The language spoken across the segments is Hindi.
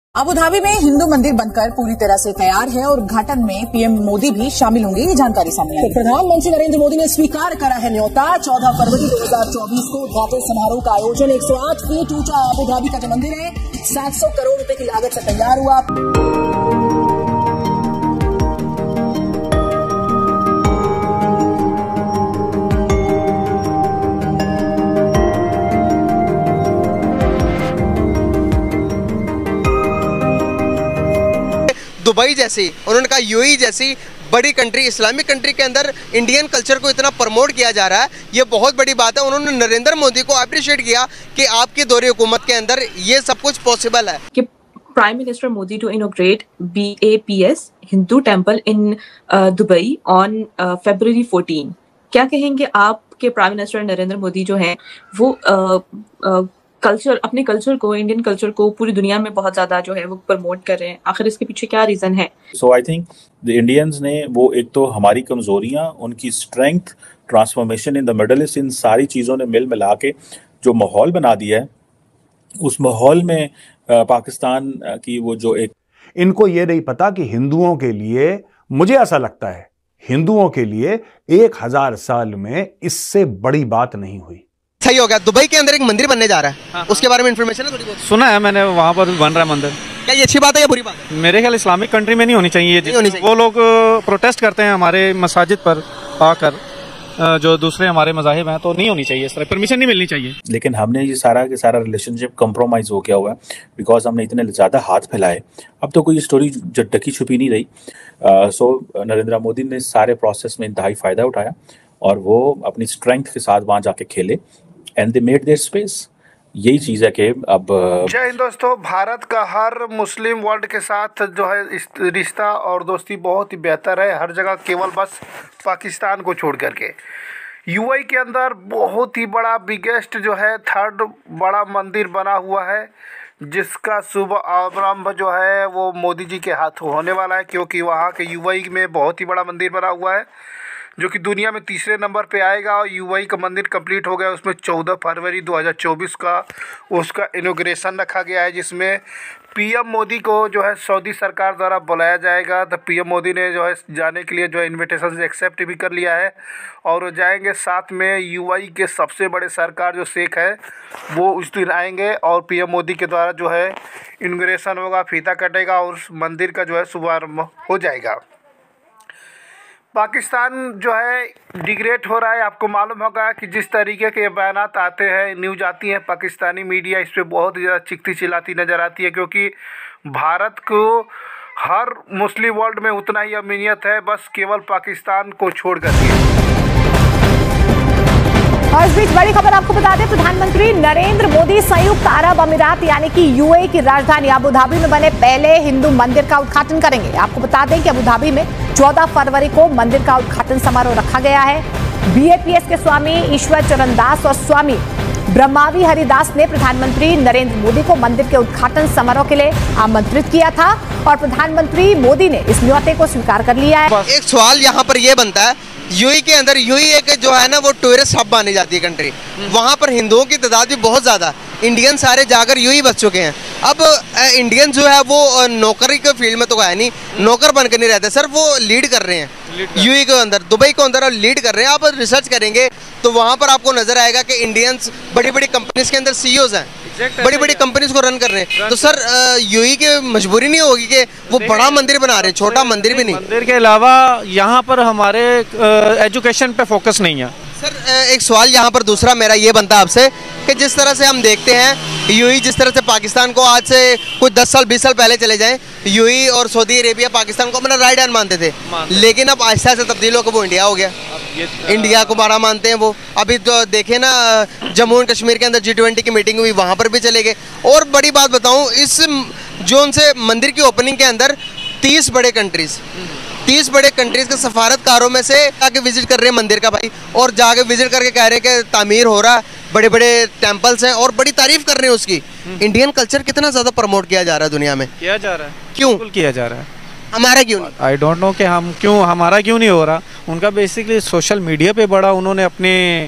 अबू धाबी में हिंदू मंदिर बनकर पूरी तरह से तैयार है और उद्घाटन में पीएम मोदी भी शामिल होंगे, ये जानकारी सामने आई। तो प्रधानमंत्री नरेंद्र मोदी ने स्वीकार करा है न्योता। 14 फरवरी 2024 को उद्घाटन समारोह का आयोजन। 108 फीट ऊंचा अबू धाबी का जो मंदिर है 700 करोड़ रुपए की लागत से तैयार हुआ। दुबई जैसी, उन्होंने कहा यूएई जैसी बड़ी कंट्री, इस्लामिक कंट्री के अंदर इंडियन कल्चर को इतना प्रमोट किया जा रहा है, ये बहुत बड़ी बात है। उन्होंने नरेंद्र मोदी को अप्रिशिएट किया कि आपकी दौरे हुकूमत के अंदर ये सब कुछ पॉसिबल है। कि Prime Minister Modi to inaugurate BAPS Hindu Temple in Dubai on February 14। क्या कहेंगे आपके प्राइम मिनिस्टर नरेंद्र मोदी जो हैं वो कल्चर, अपने कल्चर को, इंडियन कल्चर को पूरी दुनिया में बहुत ज्यादा जो है वो प्रमोट कर रहे हैं, आखिर इसके पीछे क्या रीजन है? So I think the Indians ने वो एक तो हमारी कमजोरियां, उनकी strength, transformation in the Middle East, इन सारी चीज़ों ने मिल मिला के जो माहौल बना दिया है, उस माहौल में पाकिस्तान की वो जो एक, इनको ये नहीं पता कि हिंदुओं के लिए, मुझे ऐसा लगता है हिंदुओं के लिए 1000 साल में इससे बड़ी बात नहीं हुई। सही हो गया। दुबई के अंदर एक मंदिर बनने जा रहा है। हाँ। उसके बारे में इन्फॉर्मेशन है थोड़ी बहुत? सुना है मैंने, वहाँ पर बन रहा है मंदिर। क्या ये अच्छी बात है या बुरी बात है? मेरे ख्याल इस्लामिक कंट्री में नहीं होनी चाहिए। वो लोग प्रोटेस्ट करते हैं हमारे मसाजिद पर आकर, जो दूसरे हमारे मज़ाहिब हैं, तो नहीं होनी चाहिए, इस तरह परमिशन नहीं मिलनी चाहिए। लेकिन हमने ये सारा के सारा रिलेशनशिप कॉम्प्रोमाइज हो गया हुआ है, बिकॉज हमने इतने ज़्यादा हाथ फैलाए। अब तो कोई स्टोरी ढकी छुपी नहीं रही। सो नरेंद्र मोदी ने सारे प्रोसेस में इंतहाई फ़ायदा उठाया और वो अपनी स्ट्रेंथ के साथ वहाँ जाके खेले and they made their space. यही चीज़ है कि अब जय हिंद दोस्तों। भारत का हर मुस्लिम वर्ल्ड के साथ जो है रिश्ता और दोस्ती बहुत ही बेहतर है, हर जगह, केवल बस पाकिस्तान को छोड़ करके। यूएई के अंदर बहुत ही बड़ा बिगेस्ट जो है 3rd बड़ा मंदिर बना हुआ है, जिसका शुभ आरंभ जो है वो मोदी जी के हाथ होने वाला है, क्योंकि वहाँ के यूएई में बहुत ही बड़ा मंदिर बना हुआ है जो कि दुनिया में 3रे नंबर पे आएगा। और यूएई का मंदिर कंप्लीट हो गया, उसमें 14 फरवरी 2024 का उसका इनॉग्रेशन रखा गया है, जिसमें पीएम मोदी को जो है सऊदी सरकार द्वारा बुलाया जाएगा। तो पीएम मोदी ने जो है जाने के लिए जो है इन्विटेशन एक्सेप्ट भी कर लिया है और वो जाएंगे। साथ में यूएई के सबसे बड़े सरकार जो शेख है वो उस दिन आएंगे और पीएम मोदी के द्वारा जो है इनॉग्रेशन होगा, फीता कटेगा और उस मंदिर का जो है शुभारम्भ हो जाएगा। पाकिस्तान जो है डिग्रेड हो रहा है। आपको मालूम होगा कि जिस तरीके के बयानात आते हैं, न्यूज़ आती है, पाकिस्तानी मीडिया इस पर बहुत ज़्यादा चिकती चिल्लाती नज़र आती है, क्योंकि भारत को हर मुस्लिम वर्ल्ड में उतना ही अहमियत है, बस केवल पाकिस्तान को छोड़ कर। और इस बीच बड़ी खबर आपको बता दें, प्रधानमंत्री नरेंद्र मोदी संयुक्त अरब अमीरात यानी कि यूएई की राजधानी अबू धाबी में बने पहले हिंदू मंदिर का उद्घाटन करेंगे। आपको बता दें कि अबू धाबी में 14 फरवरी को मंदिर का उद्घाटन समारोह रखा गया है। बीएपीएस के स्वामी ईश्वर चरण दास और स्वामी ब्रह्मावी हरिदास ने प्रधानमंत्री नरेंद्र मोदी को मंदिर के उद्घाटन समारोह के लिए आमंत्रित किया था और प्रधानमंत्री मोदी ने इस न्योते को स्वीकार कर लिया है। एक सवाल यहाँ पर यह बनता है, यूएई के अंदर, यूएई एक जो है ना वो टूरिस्ट हब मानी जाती है कंट्री, वहाँ पर हिंदुओं की तादाद भी बहुत ज़्यादा, इंडियन सारे जाकर यूएई बस चुके हैं। अब इंडियन जो है वो नौकरी के फील्ड में तो है नहीं, नौकर बनकर नहीं रहते सर, वो लीड कर रहे हैं यूएई के अंदर, दुबई के अंदर लीड कर रहे हैं। आप रिसर्च करेंगे तो वहाँ पर आपको नजर आएगा कि इंडियंस बड़ी बड़ी कंपनीज के अंदर सीईओज हैं, बड़ी बड़ी कंपनीज को रन कर रहे हैं। तो सर यूएई की मजबूरी नहीं होगी कि वो बड़ा मंदिर बना रहे हैं, छोटा मंदिर भी नहीं। मंदिर के अलावा यहाँ पर हमारे एजुकेशन पे फोकस नहीं है सर। एक सवाल यहाँ पर दूसरा मेरा ये बनता है आपसे कि जिस तरह से हम देखते हैं यूएई, जिस तरह से पाकिस्तान को आज से कुछ 10 साल 20 साल पहले चले जाएं, यूएई और सऊदी अरेबिया पाकिस्तान को अपना राइट हैंड मानते थे, लेकिन अब आहिस्ता से तब्दील होकर वो इंडिया हो गया, इंडिया को बड़ा मानते हैं वो। अभी तो देखे ना जम्मू एंड कश्मीर के अंदर G20 की मीटिंग हुई, वहाँ पर भी चले गए। और बड़ी बात बताऊँ, इस जोन से मंदिर की ओपनिंग के अंदर 30 बड़े कंट्रीज के सफारतकारों में से आके विजिट कर रहे हैं मंदिर का भाई, और जाके विजिट करके कह रहे हैं कि तामीर हो रहा है, बड़े बड़े टेम्पल्स हैं और बड़ी तारीफ कर रहे हैं उसकी। इंडियन कल्चर कितना ज्यादा प्रमोट किया जा रहा है दुनिया में, किया जा रहा है, क्यों किया जा रहा है, हमारा क्यों नहीं? आई डोंट नो कि हम क्यों, हमारा क्यों नहीं हो रहा। उनका बेसिकली सोशल मीडिया पे बड़ा उन्होंने अपने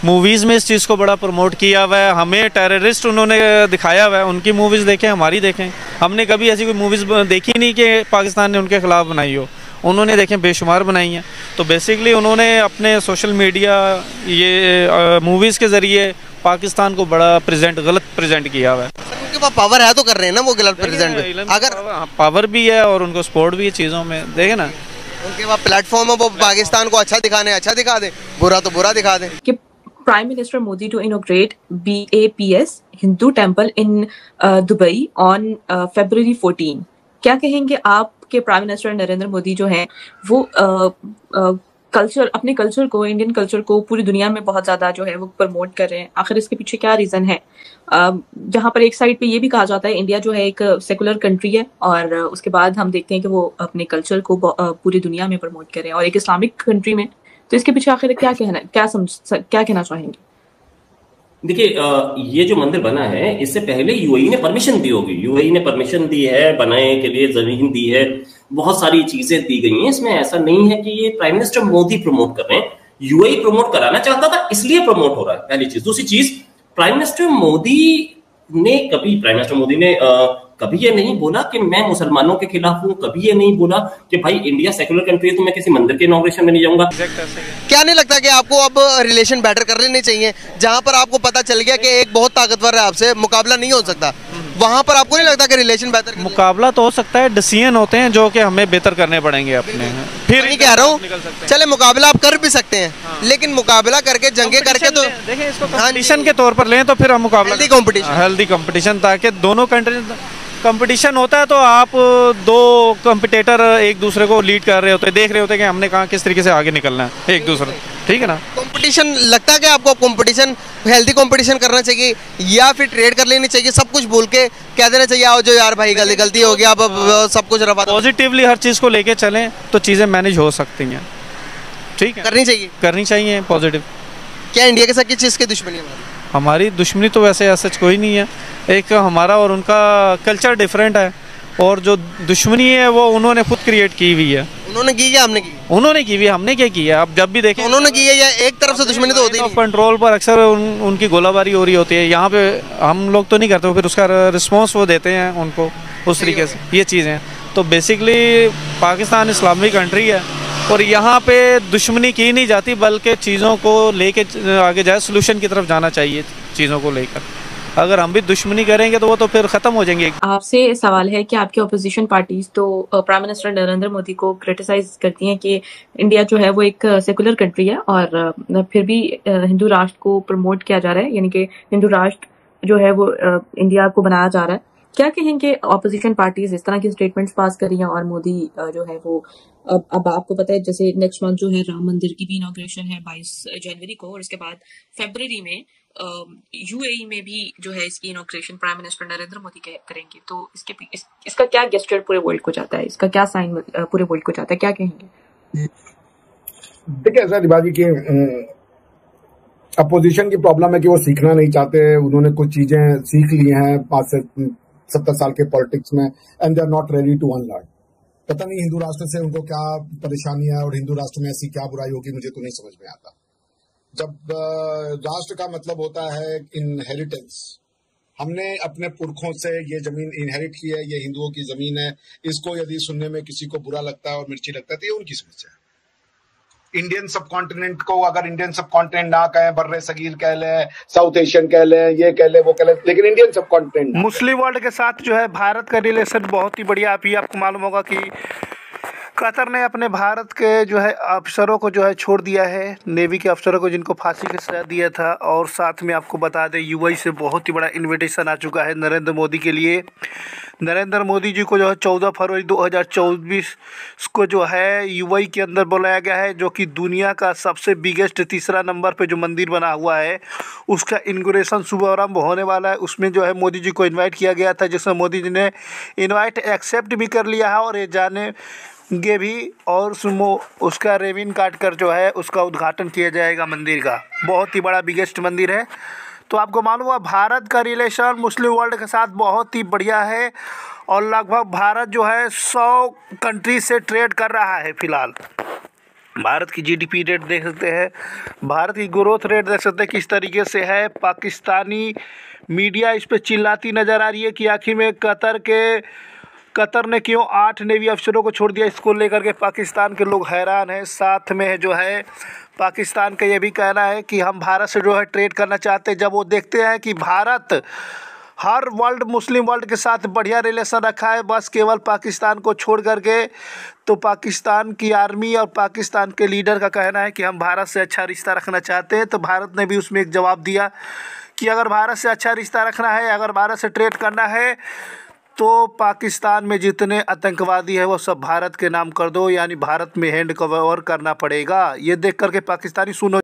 मूवीज़ में इस चीज़ को बड़ा प्रमोट किया हुआ है। हमें टेररिस्ट उन्होंने दिखाया हुआ है, उनकी मूवीज़ देखें, हमारी देखें। हमने कभी ऐसी कोई मूवीज़ देखी नहीं कि पाकिस्तान ने उनके ख़िलाफ़ बनाई हो, उन्होंने देखें बेशुमार बनाई हैं। तो बेसिकली उन्होंने अपने सोशल मीडिया ये मूवीज़ के ज़रिए पाकिस्तान को बड़ा गलत प्रेजेंट किया हुआ है। उनके पास पावर है तो कर रहे हैं ना वो गलत प्रेजेंट। अगर पावर भी है और उनको सपोर्ट भी है चीज़ों में, देखें ना, उनके पास प्लेटफॉर्म है, वो पाकिस्तान को अच्छा दिखाने अच्छा दिखा दे, बुरा तो बुरा दिखा दे। कि Prime Minister Modi to inaugurate BAPS Hindu Temple in Dubai on February 14। क्या कहेंगे आपके प्राइम मिनिस्टर नरेंद्र मोदी जो हैं वो कल्चर, अपने कल्चर को, इंडियन कल्चर को पूरी दुनिया में बहुत ज़्यादा जो है वो प्रमोट कर रहे हैं, आखिर इसके पीछे क्या रीज़न है? जहाँ पर एक साइड पे ये भी कहा जाता है इंडिया जो है एक सेकुलर कंट्री है और उसके बाद हम देखते हैं कि वो अपने कल्चर को पूरी दुनिया में प्रमोट कर रहे हैं और एक इस्लामिक कंट्री में, तो इसके पीछे आखिर क्या कहना चाहेंगे? देखिए, ये जो मंदिर बना है इससे पहले यूएई ने परमिशन दी होगी। यूएई ने परमिशन दी है, बनाने के लिए जमीन दी है, बहुत सारी चीजें दी गई हैं। इसमें ऐसा नहीं है कि ये प्राइम मिनिस्टर मोदी प्रमोट कर रहे हैं। यूएई प्रमोट कराना चाहता था इसलिए प्रमोट हो रहा है, पहली चीज। दूसरी चीज, प्राइम मिनिस्टर मोदी ने कभी ये नहीं बोला कि मैं मुसलमानों के खिलाफ हूं, कभी ये नहीं बोला कि भाई इंडिया सेकुलर कंट्री है तो मैं किसी मंदिर के इनॉग्रेशन में नहीं जाऊंगा। क्या नहीं लगता कि आपको अब रिलेशन बेटर कर लेने चाहिए? जहां पर आपको पता चल गया कि एक बहुत ताकतवर है, आपसे मुकाबला नहीं हो सकता, वहां पर आपको नहीं लगता कि रिलेशन बेहतर? मुकाबला तो हो सकता है, डिसीजन होते हैं जो कि हमें बेहतर करने पड़ेंगे अपने। फिर नहीं कह रहा हूँ, चले मुकाबला आप कर भी सकते हैं, लेकिन मुकाबला करके जंगे करके तो देखें, इसको कंपटीशन के तौर पर लें तो फिर हम मुकाबला हेल्दी कंपटीशन, ताकि दोनों कंट्री कंपटीशन होता है तो आप दो कंपटीटर एक दूसरे को लीड कर रहे होते हैं, देख रहे होते हैं कि हमने कहाँ किस तरीके से आगे निकलना है एक दूसरे, ठीक है ना। कंपटीशन लगता है कि आपको कंपटीशन, हेल्दी कंपटीशन करना चाहिए या फिर ट्रेड कर लेनी चाहिए, सब कुछ भूल के कह देना चाहिए आओ जो यार भाई गलती हो गया, अब सब कुछ रवा। पॉजिटिवली हर चीज़ को लेके चलें तो चीज़ें मैनेज हो सकती हैं, ठीक है, करनी चाहिए पॉजिटिव। क्या इंडिया के साथ किस चीज़ की दुश्मनी है? हमारी दुश्मनी तो वैसे ऐसा कोई नहीं है, एक हमारा और उनका कल्चर डिफरेंट है और जो दुश्मनी है वो उन्होंने खुद क्रिएट की हुई है। उन्होंने की या हमने की? उन्होंने की हुई, हमने क्या किया? अब जब भी देखें उन्होंने की है या एक तरफ से दुश्मनी तो होती है। कंट्रोल पर अक्सर उनकी गोलाबारी हो रही होती है, यहाँ पे हम लोग तो नहीं करते, फिर उसका रिस्पॉन्स वो देते हैं उनको उस तरीके से, ये चीज़ें। तो बेसिकली पाकिस्तान इस्लामिक कंट्री है और यहाँ पे दुश्मनी की नहीं जाती, बल्कि चीज़ों को लेके आगे जाए, सोल्यूशन की तरफ जाना चाहिए चीज़ों को लेकर। अगर हम भी दुश्मनी करेंगे तो वो तो फिर ख़त्म हो जाएंगे। आपसे सवाल है कि आपकी अपोजिशन पार्टीज तो प्राइम मिनिस्टर नरेंद्र मोदी को क्रिटिसाइज करती हैं कि इंडिया जो है वो एक सेकुलर कंट्री है और फिर भी हिंदू राष्ट्र को प्रमोट किया जा रहा है, यानी कि हिंदू राष्ट्र जो है वो इंडिया को बनाया जा रहा है। क्या कहेंगे अपोजिशन पार्टीज इस तरह की स्टेटमेंट्स पास करी हैं और मोदी जो है वो अब आपको पता है जैसे नेक्स्ट मंथ जो है राम मंदिर की भी इनॉग्रेशन है 22 जनवरी को और इसके बाद फरवरी में यूएई में भी जो है इसकी inauguration prime minister Narendra Modi करेंगे, तो इसका क्या गेस्चर पूरे वर्ल्ड को जाता है, इसका क्या साइन पूरे वर्ल्ड को जाता है, क्या कहेंगे? देखिए ऐसा दिवाली की अपोजिशन की प्रॉब्लम है कि वो सीखना नहीं चाहते। उन्होंने कुछ चीजें सीख ली हैं 5 से 70 साल के पॉलिटिक्स में and they are not ready to unlearn. पता नहीं हिंदू राष्ट्र से उनको क्या परेशानी है और हिंदू राष्ट्र में ऐसी क्या बुराई होगी, मुझे तो नहीं समझ में आता। जब राष्ट्र का मतलब होता है इनहेरिटेंस, हमने अपने पुरखों से ये जमीन इनहेरिट की है, ये हिंदुओं की जमीन है, इसको यदि सुनने में किसी को बुरा लगता है और मिर्ची लगता है तो ये उनकी समस्या है। इंडियन सब कॉन्टिनेंट को अगर इंडियन सब कॉन्टिनेंट ना कहें, बर्रे सगीर कह लें, साउथ एशियन कह लें, ये कह लें, वो कह लें, लेकिन इंडियन सब कॉन्टिनेंट मुस्लिम वर्ल्ड के साथ जो है भारत का रिलेशन बहुत ही बढ़िया। अभी आपको मालूम होगा कि कतर ने अपने भारत के जो है अफसरों को जो है छोड़ दिया है, नेवी के अफसरों को जिनको फांसी की सजा दिया था। और साथ में आपको बता दें यूएई से बहुत ही बड़ा इनविटेशन आ चुका है नरेंद्र मोदी के लिए। नरेंद्र मोदी जी को जो है 14 फरवरी 2024 को जो है यूएई के अंदर बुलाया गया है, जो कि दुनिया का सबसे बिगेस्ट 3रा नंबर पे जो मंदिर बना हुआ है उसका इनॉग्रेशन शुभारंभ होने वाला है। उसमें जो है मोदी जी को इनवाइट किया गया था, जिसमें मोदी जी ने इनवाइट एक्सेप्ट भी कर लिया है और ये जानेंगे भी, और उसका रेविन काट कर जो है उसका उद्घाटन किया जाएगा मंदिर का। बहुत ही बड़ा बिगेस्ट मंदिर है। तो आपको मालूम हुआ भारत का रिलेशन मुस्लिम वर्ल्ड के साथ बहुत ही बढ़िया है और लगभग भारत जो है 100 कंट्री से ट्रेड कर रहा है फिलहाल। भारत की जीडीपी रेट देख सकते हैं, भारत की ग्रोथ रेट देख सकते हैं किस तरीके से है। पाकिस्तानी मीडिया इस पर चिल्लाती नज़र आ रही है कि आखिर में कतर ने क्यों 8 नेवी अफसरों को छोड़ दिया। इसको लेकर के पाकिस्तान के लोग हैरान हैं। साथ में जो है पाकिस्तान का ये भी कहना है कि हम भारत से जो है ट्रेड करना चाहते हैं। जब वो देखते हैं कि भारत हर मुस्लिम वर्ल्ड के साथ बढ़िया रिलेशन रखा है, बस केवल पाकिस्तान को छोड़ करके, तो पाकिस्तान की आर्मी और पाकिस्तान के लीडर का कहना है कि हम भारत से अच्छा रिश्ता रखना चाहते हैं। तो भारत ने भी उसमें एक जवाब दिया कि अगर भारत से अच्छा रिश्ता रखना है, अगर भारत से ट्रेड करना है, तो पाकिस्तान में जितने आतंकवादी है वो सब भारत के नाम कर दो, यानी भारत में हैंड ओवर करना पड़ेगा। ये देख करके पाकिस्तानी सुनो